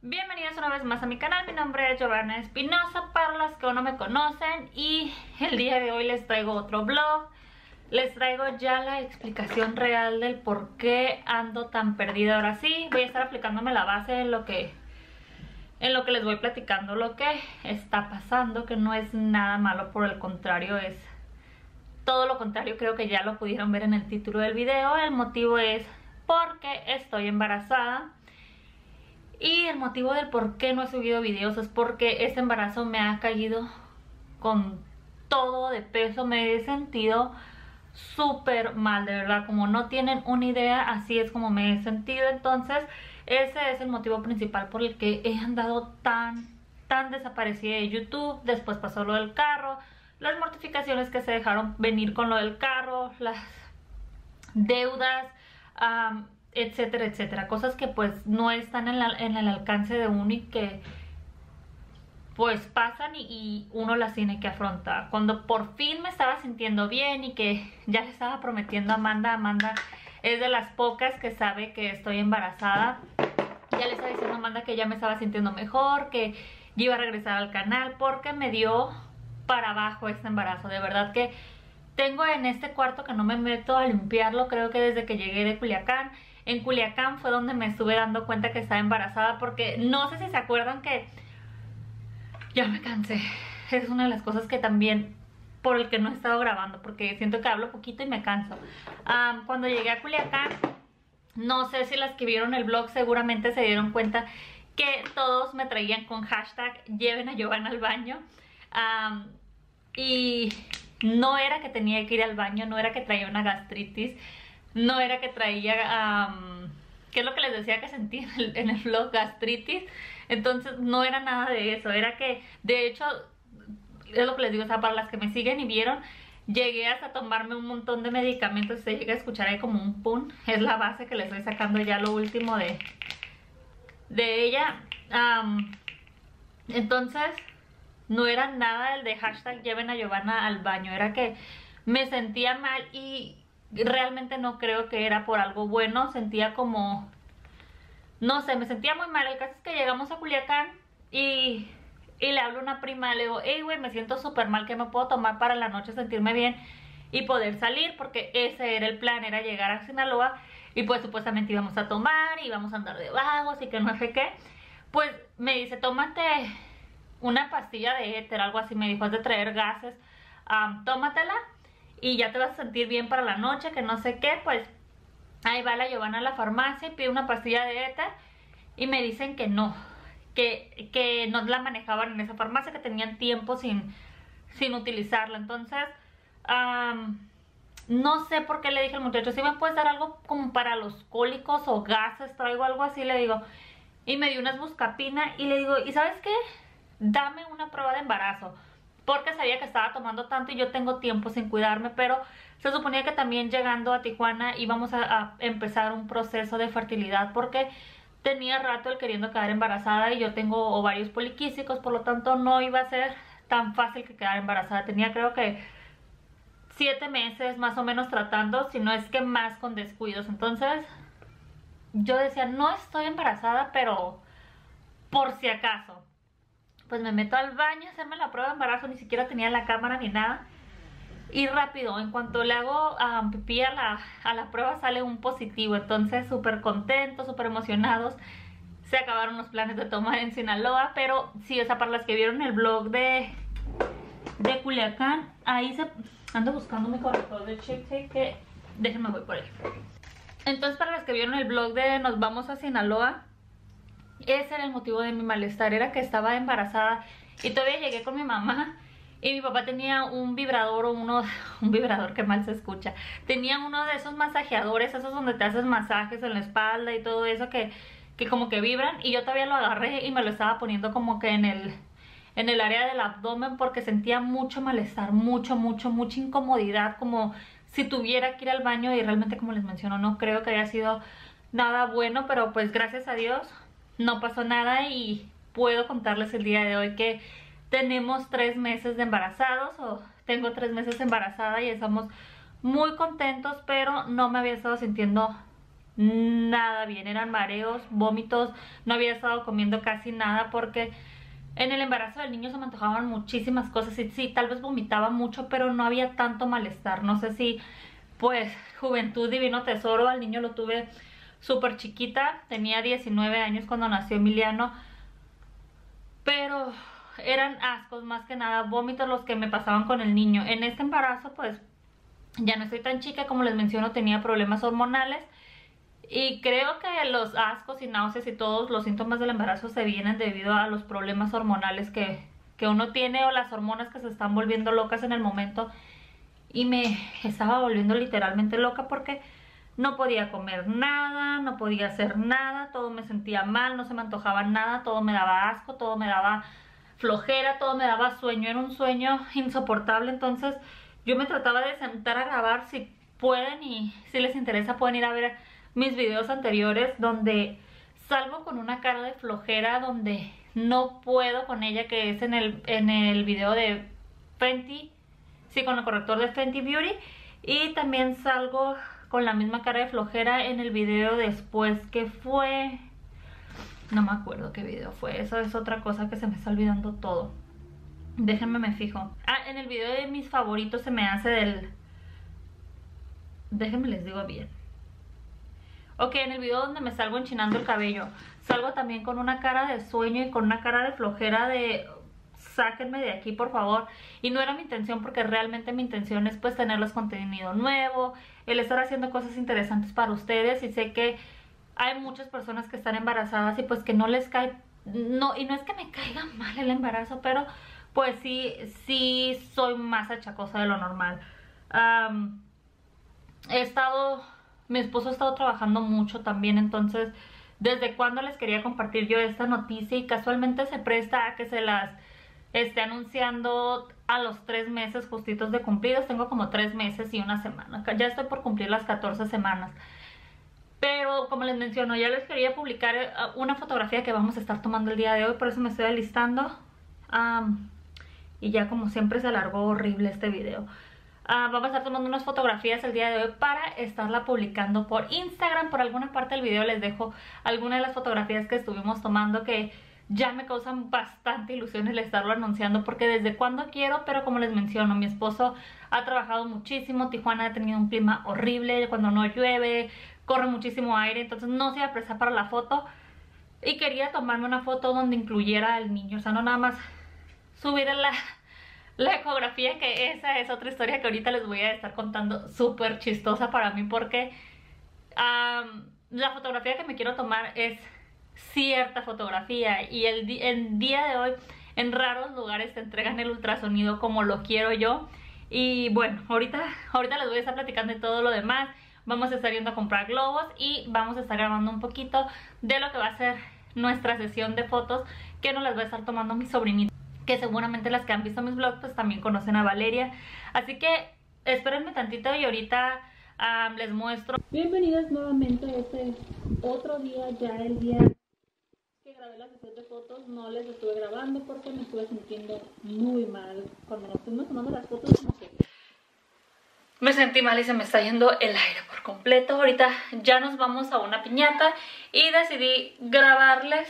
Bienvenidos una vez más a mi canal, mi nombre es Giovanna Espinosa para los que aún no me conocen y el día de hoy les traigo otro vlog. Les traigo ya la explicación real del por qué ando tan perdida ahora sí. Voy a estar aplicándome la base en lo que les voy platicando lo que está pasando, que no es nada malo, por el contrario, es todo lo contrario. Creo que ya lo pudieron ver en el título del video. El motivo es porque estoy embarazada. Y el motivo del por qué no he subido videos es porque este embarazo me ha caído con todo de peso. Me he sentido súper mal, de verdad, como no tienen una idea, así es como me he sentido. Entonces ese es el motivo principal por el que he andado tan desaparecida de YouTube. Después pasó lo del carro, las mortificaciones que se dejaron venir con lo del carro, las deudas, etcétera, etcétera, cosas que pues no están en el alcance de uno y que pues pasan y uno las tiene que afrontar. Cuando por fin me estaba sintiendo bien y que ya le estaba prometiendo a Amanda es de las pocas que sabe que estoy embarazada, ya le estaba diciendo a Amanda que ya me estaba sintiendo mejor, que yo iba a regresar al canal, porque me dio para abajo este embarazo. De verdad que tengo en este cuarto que no me meto a limpiarlo, creo que desde que llegué de Culiacán. En Culiacán fue donde me estuve dando cuenta que estaba embarazada, porque no sé si se acuerdan que ya me cansé. Es una de las cosas que también por el que no he estado grabando, porque siento que hablo poquito y me canso. Cuando llegué a Culiacán, no sé si las que vieron el vlog seguramente se dieron cuenta que todos me traían con hashtag lleven a Giovanna al baño. Y no era que tenía que ir al baño, no era que traía una gastritis, no era que traía, ¿qué es lo que les decía que sentí en el vlog? Gastritis. Entonces no era nada de eso, era que, de hecho, es lo que les digo, o sea, para las que me siguen y vieron, llegué hasta tomarme un montón de medicamentos. Se llega a escuchar ahí como un pun, es la base que le estoy sacando ya lo último de ella. Entonces no era nada el de hashtag lleven a Giovanna al baño, era que me sentía mal y realmente no creo que era por algo bueno. Sentía como, no sé, me sentía muy mal. El caso es que llegamos a Culiacán y le hablo a una prima, le digo, hey güey, me siento súper mal, ¿qué me puedo tomar para la noche sentirme bien y poder salir? Porque ese era el plan, era llegar a Sinaloa y pues supuestamente íbamos a tomar, íbamos a andar de vagos y que no sé qué. Pues me dice, tómate una pastilla de éter, algo así, me dijo, has de traer gases, tómatela y ya te vas a sentir bien para la noche, que no sé qué. Pues ahí va la Giovanna a la farmacia y pide una pastilla de éter y me dicen que no, que no la manejaban en esa farmacia, que tenían tiempo sin utilizarla. Entonces no sé por qué le dije al muchacho, si me puedes dar algo como para los cólicos o gases, traigo algo así, le digo. Y me dio unas buscapina y le digo, ¿y sabes qué? Dame una prueba de embarazo, porque sabía que estaba tomando tanto y yo tengo tiempo sin cuidarme. Pero se suponía que también llegando a Tijuana íbamos a empezar un proceso de fertilidad, porque tenía rato el queriendo quedar embarazada y yo tengo ovarios poliquísticos, por lo tanto no iba a ser tan fácil que quedar embarazada. Tenía creo que 7 meses más o menos tratando, si no es que más, con descuidos. Entonces yo decía, no estoy embarazada, pero por si acaso. Pues me meto al baño a hacerme la prueba de embarazo, ni siquiera tenía la cámara ni nada. Y rápido, en cuanto le hago pipí a la prueba, sale un positivo. Entonces súper contentos, súper emocionados. Se acabaron los planes de tomar en Sinaloa. Pero sí, o sea, para las que vieron el vlog de Culiacán, ahí ando buscando mi corrector de Chick Tape, que déjenme, voy por él. Entonces para las que vieron el vlog de nos vamos a Sinaloa, ese era el motivo de mi malestar, era que estaba embarazada y todavía llegué con mi mamá y mi papá tenía un vibrador un vibrador, que mal se escucha, tenía uno de esos masajeadores, esos donde te haces masajes en la espalda y todo eso, que como que vibran, y yo todavía lo agarré y me lo estaba poniendo como que en el área del abdomen, porque sentía mucho malestar, mucha incomodidad, como si tuviera que ir al baño. Y realmente, como les menciono, no creo que haya sido nada bueno, pero pues gracias a Dios no pasó nada y puedo contarles el día de hoy que tenemos 3 meses de embarazados, o tengo 3 meses embarazada, y estamos muy contentos, pero no me había estado sintiendo nada bien, eran mareos, vómitos, no había estado comiendo casi nada porque en el embarazo del niño se me antojaban muchísimas cosas y sí, tal vez vomitaba mucho, pero no había tanto malestar. No sé si, pues, juventud divino tesoro, al niño lo tuve súper chiquita, tenía 19 años cuando nació Emiliano, pero eran ascos más que nada, vómitos los que me pasaban con el niño. En este embarazo, pues, ya no estoy tan chica, como les menciono, tenía problemas hormonales. Y creo que los ascos y náuseas y todos los síntomas del embarazo se vienen debido a los problemas hormonales que uno tiene o las hormonas que se están volviendo locas en el momento. Y me estaba volviendo literalmente loca porque no podía comer nada, no podía hacer nada, todo me sentía mal, no se me antojaba nada, todo me daba asco, todo me daba flojera, todo me daba sueño, era un sueño insoportable. Entonces yo me trataba de sentar a grabar. Si pueden y si les interesa pueden ir a ver mis videos anteriores donde salgo con una cara de flojera, donde no puedo con ella, que es en el video de Fenty, sí, con el corrector de Fenty Beauty. Y también salgo con la misma cara de flojera en el video después, que fue, no me acuerdo qué video fue, eso es otra cosa que se me está olvidando todo. Déjenme me fijo. En el video de mis favoritos se me hace déjenme les digo bien. Ok, en el video donde me salgo enchinando el cabello, salgo también con una cara de sueño y con una cara de flojera de sáquenme de aquí por favor. Y no era mi intención, porque realmente mi intención es pues tenerles contenido nuevo, el estar haciendo cosas interesantes para ustedes. Y sé que hay muchas personas que están embarazadas y pues que no les cae, no, y no es que me caiga mal el embarazo, pero pues sí soy más achacosa de lo normal. Mi esposo ha estado trabajando mucho también, entonces desde cuando les quería compartir yo esta noticia, y casualmente se presta a que se las esté anunciando a los 3 meses justitos de cumplidos. Tengo como 3 meses y una semana, ya estoy por cumplir las 14 semanas. Pero como les menciono, ya les quería publicar una fotografía que vamos a estar tomando el día de hoy, por eso me estoy alistando. Y ya como siempre se alargó horrible este video. Vamos a estar tomando unas fotografías el día de hoy para estarla publicando por Instagram. Por alguna parte del video les dejo algunas de las fotografías que estuvimos tomando, que ya me causan bastante ilusión el estarlo anunciando, porque desde cuando quiero. Pero como les menciono, mi esposo ha trabajado muchísimo, Tijuana ha tenido un clima horrible, cuando no llueve corre muchísimo aire, entonces no se iba a prestar para la foto. Y quería tomarme una foto donde incluyera al niño, o sea, no nada más subir la ecografía, que esa es otra historia que ahorita les voy a estar contando, súper chistosa para mí, porque la fotografía que me quiero tomar es cierta fotografía, y el día de hoy en raros lugares te entregan el ultrasonido como lo quiero yo. Y bueno, ahorita les voy a estar platicando de todo lo demás. Vamos a estar yendo a comprar globos y vamos a estar grabando un poquito de lo que va a ser nuestra sesión de fotos, que nos las va a estar tomando mi sobrinita, que seguramente las que han visto mis vlogs pues también conocen a Valeria. Así que espérenme tantito y ahorita les muestro. Bienvenidas nuevamente a este otro día, ya el día que grabé la sesión de fotos. No les estuve grabando porque me estuve sintiendo muy mal. Cuando nos estuvimos tomando las fotos, como que me sentí mal y se me está yendo el aire por completo. Ahorita ya nos vamos a una piñata y decidí grabarles.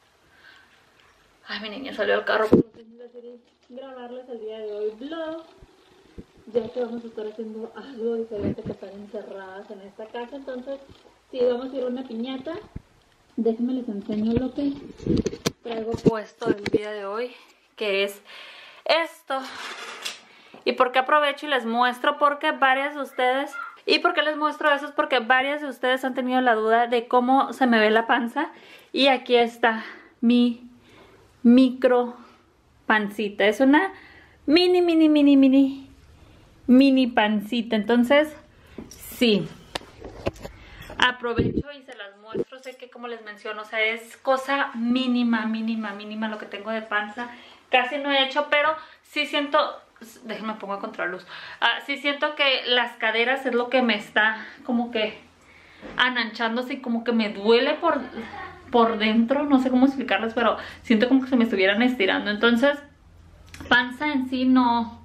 Ay, mi niña salió del carro. Decidí grabarles el día de hoy vlog, ya que vamos a estar haciendo algo diferente que estar encerradas en esta casa. Entonces, sí, vamos a ir a una piñata. Déjenme les enseño lo que traigo puesto el día de hoy, que es esto. ¿Y por qué aprovecho y les muestro? Porque varias de ustedes... ¿Y por qué les muestro eso? Es porque varias de ustedes han tenido la duda de cómo se me ve la panza. Y aquí está mi micro pancita. Es una mini pancita. Entonces, sí, aprovecho y se las muestro. Sé que, como les menciono, o sea, es cosa mínima lo que tengo de panza. Casi no he hecho, pero sí siento... Déjenme pongo a contraluz. Sí siento que las caderas es lo que me está como que ananchándose y como que me duele por dentro. No sé cómo explicarles, pero siento como que se me estuvieran estirando. Entonces, panza en sí no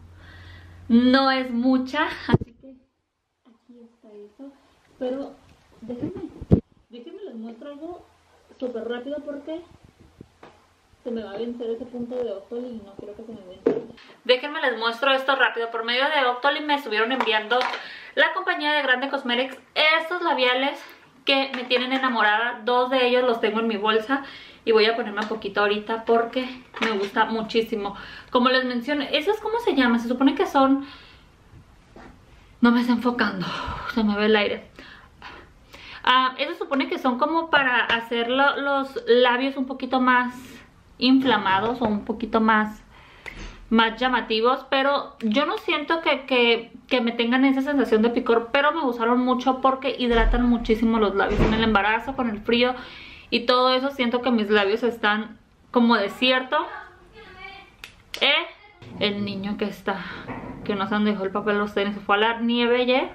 es mucha. Así que aquí está eso. Pero déjenme les muestro algo súper rápido porque se me va a vencer ese punto de Octoly y no quiero que se me vence. Déjenme les muestro esto rápido. Por medio de Octoly me estuvieron enviando la compañía de Grande Cosmetics estos labiales que me tienen enamorada. 2 de ellos los tengo en mi bolsa y voy a ponerme un poquito ahorita porque me gusta muchísimo. Como les mencioné, ¿esos cómo se llaman? Se supone que son... No me está enfocando, se me ve el aire. Eso supone que son como para hacer los labios un poquito más inflamados o un poquito más llamativos, pero yo no siento que me tengan esa sensación de picor, pero me gustaron mucho porque hidratan muchísimo los labios. En el embarazo, con el frío y todo eso, siento que mis labios están como desierto. El niño que no sé dónde dejó el papel de los tenis, se fue a la nieve ayer.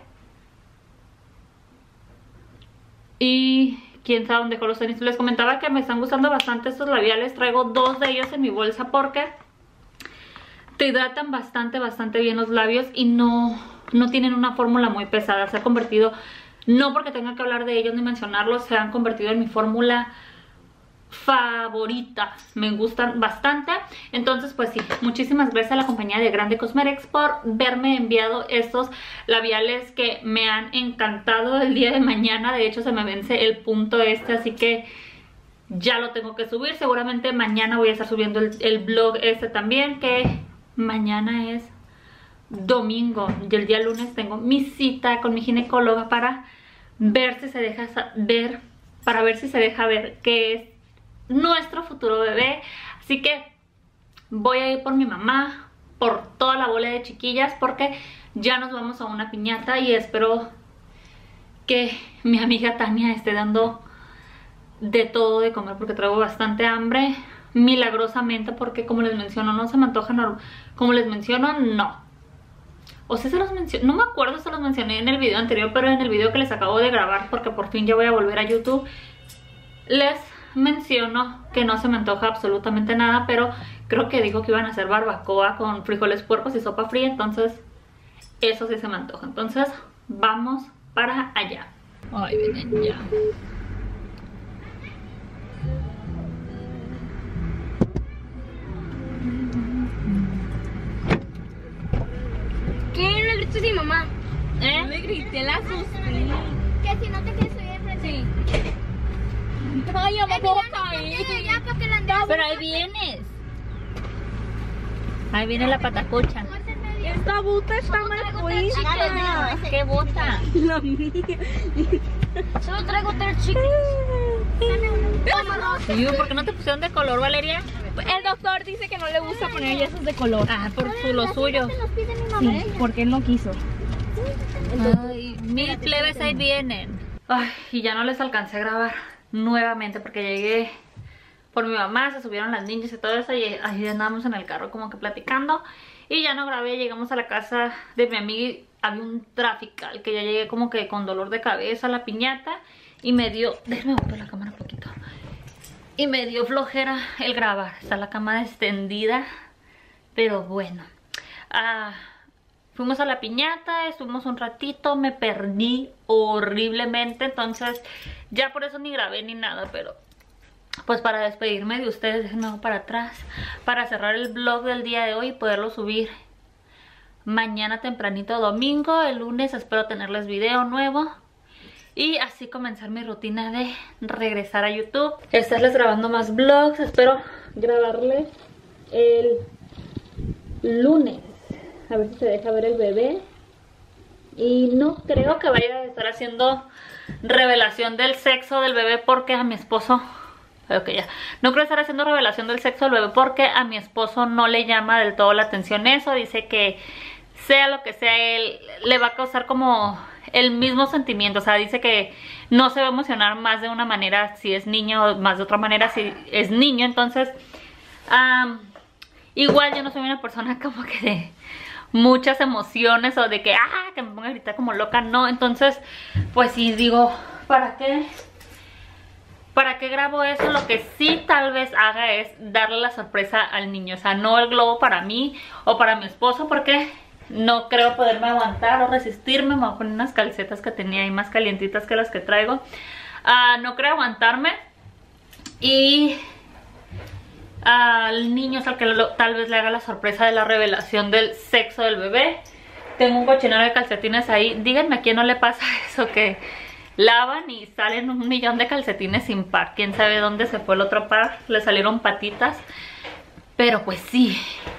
Y quién sabe dónde dejó los tenis. Les comentaba que me están gustando bastante estos labiales. Traigo 2 de ellos en mi bolsa porque te hidratan bastante bien los labios y no tienen una fórmula muy pesada. Se ha convertido, no porque tenga que hablar de ellos ni mencionarlos, se han convertido en mi fórmula favorita. Me gustan bastante. Entonces pues sí, muchísimas gracias a la compañía de Grande Cosmetics por verme enviado estos labiales que me han encantado. El día de mañana de hecho se me vence el punto así que ya lo tengo que subir. Seguramente mañana voy a estar subiendo el vlog también, que mañana es domingo y el día lunes tengo mi cita con mi ginecóloga para ver si se deja ver, qué es nuestro futuro bebé. Así que voy a ir por mi mamá, por toda la bola de chiquillas, porque ya nos vamos a una piñata y espero que mi amiga Tania esté dando de todo de comer porque traigo bastante hambre, milagrosamente, porque como les menciono no se me antoja, como les menciono no. O sea, se los mencioné, no me acuerdo si se los mencioné en el video anterior, pero en el video que les acabo de grabar, porque por fin ya voy a volver a YouTube, les menciono que no se me antoja absolutamente nada, pero creo que dijo que iban a hacer barbacoa con frijoles puercos y sopa fría, entonces eso sí se me antoja. Entonces vamos para allá. Ay, vienen ya. ¿Qué le grites a mi mamá? No le grité, la asusté. Que si no te quieres subir enfrente. Sí. Ay, ya me puedo caer. Pero ahí vienes. Ahí viene la patacocha. Esta bota está mal puesta. ¿Qué bota? La mía. Solo traigo 3 chiquis. ¿Por qué no te pusieron de color, Valeria? El doctor dice que no le gusta poner esos de color. Ah, por lo suyo. Sí, porque él no quiso. Ay, 1000 plebes ahí vienen. Ay, y ya no les alcancé a grabar nuevamente porque llegué por mi mamá, se subieron las niñas y todo eso y ahí andábamos en el carro como que platicando y ya no grabé. Llegamos a la casa de mi amiga y había un trafical que ya llegué como que con dolor de cabeza a la piñata y me dio, déjame botar la cámara un poquito, y me dio flojera el grabar. Está la cama extendida, pero bueno, fuimos a la piñata, estuvimos un ratito, me perdí horriblemente, entonces ya por eso ni grabé ni nada, pero pues para despedirme de ustedes, déjenme para atrás, para cerrar el vlog del día de hoy y poderlo subir mañana tempranito domingo. El lunes espero tenerles video nuevo y así comenzar mi rutina de regresar a YouTube, estarles grabando más vlogs. Espero grabarles el lunes, a ver si se deja ver el bebé. Y no creo que vaya a estar haciendo revelación del sexo del bebé porque a mi esposo... Ok, ya. No creo estar haciendo revelación del sexo del bebé porque a mi esposo no le llama del todo la atención eso. Dice que sea lo que sea él, le va a causar como el mismo sentimiento. O sea, dice que no se va a emocionar más de una manera si es niño o más de otra manera si es niño. Entonces, igual yo no soy una persona como que de muchas emociones o de que, que me ponga a gritar como loca, no. Entonces, pues sí, digo, ¿para qué grabo eso? Lo que sí tal vez haga es darle la sorpresa al niño. O sea, no el globo para mí o para mi esposo porque no creo poderme aguantar o resistirme. Me voy a poner unas calcetas que tenía ahí más calientitas que las que traigo. No quería aguantarme. Y al niño es al que tal vez le haga la sorpresa de la revelación del sexo del bebé. Tengo un cochinero de calcetines ahí. Díganme a quién no le pasa eso, que lavan y salen 1,000,000 de calcetines sin par. Quién sabe dónde se fue el otro par. Le salieron patitas. Pero pues sí,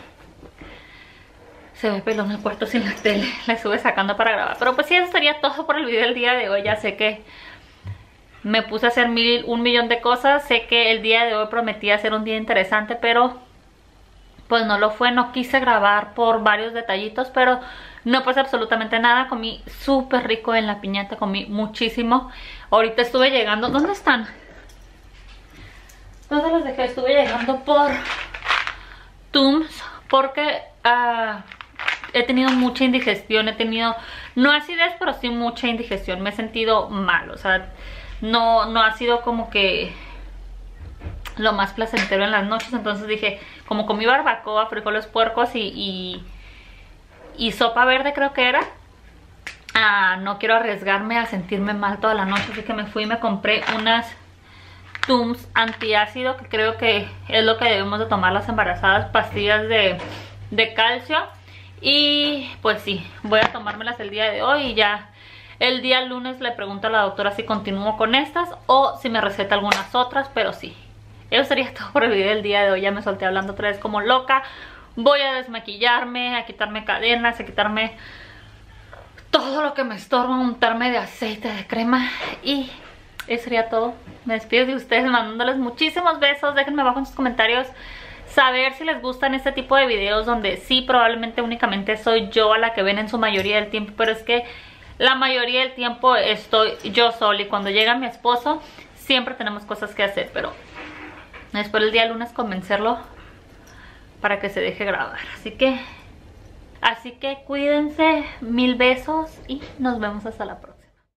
se ve pelón el cuarto sin la tele. La estuve sacando para grabar. Pero pues sí, eso sería todo por el video del día de hoy. Ya sé que me puse a hacer 1,000,000 de cosas. Sé que el día de hoy prometía ser un día interesante, pero pues no lo fue. No quise grabar por varios detallitos, pero no pasa absolutamente nada. Comí súper rico en la piñata, comí muchísimo. Ahorita estuve llegando. ¿Dónde están? ¿Dónde los dejé? Estuve llegando por Tums porque he tenido mucha indigestión. He tenido, no acidez, pero sí mucha indigestión. Me he sentido mal, o sea, no ha sido como que lo más placentero en las noches. Entonces dije, como comí barbacoa, frijoles puercos y sopa verde creo que era, no quiero arriesgarme a sentirme mal toda la noche. Así que me fui y me compré unas Tums antiácido, que creo que es lo que debemos de tomar las embarazadas, pastillas de calcio. Y pues sí, voy a tomármelas el día de hoy y ya el día lunes le pregunto a la doctora si continúo con estas o si me receta algunas otras. Pero sí, eso sería todo por el video del día de hoy. Ya me solté hablando otra vez como loca. Voy a desmaquillarme, a quitarme cadenas, a quitarme todo lo que me estorba, untarme de aceite, de crema. Y eso sería todo. Me despido de ustedes mandándoles muchísimos besos. Déjenme abajo en sus comentarios saber si les gustan este tipo de videos donde sí, probablemente únicamente soy yo a la que ven en su mayoría del tiempo, pero es que la mayoría del tiempo estoy yo sola y cuando llega mi esposo siempre tenemos cosas que hacer. Pero espero el día lunes convencerlo para que se deje grabar. Así que cuídense, 1000 besos y nos vemos hasta la próxima.